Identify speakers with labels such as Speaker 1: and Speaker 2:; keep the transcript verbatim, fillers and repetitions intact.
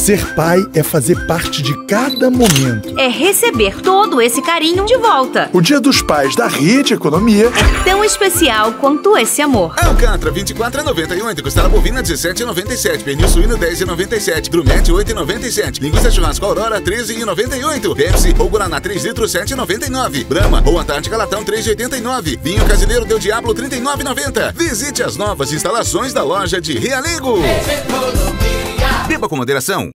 Speaker 1: Ser pai é fazer parte de cada momento.
Speaker 2: É receber todo esse carinho de volta.
Speaker 1: O Dia dos Pais da Rede Economia
Speaker 2: é tão especial quanto esse amor.
Speaker 3: Alcatra, vinte e quatro reais e noventa e oito. Costela bovina, dezessete reais e noventa e sete. Pernil suíno, dez reais e noventa e sete. Grumete, oito reais e noventa e sete. Linguiça churrasco Aurora, treze reais e noventa e oito. Pepsi ou Guaraná três litros, sete reais e noventa e nove. Brahma ou Antártica Latão, três reais e oitenta e nove. Vinho Casileiro Del Diablo, trinta e nove reais e noventa. Visite as novas instalações da loja de Realengo. Beba com moderação.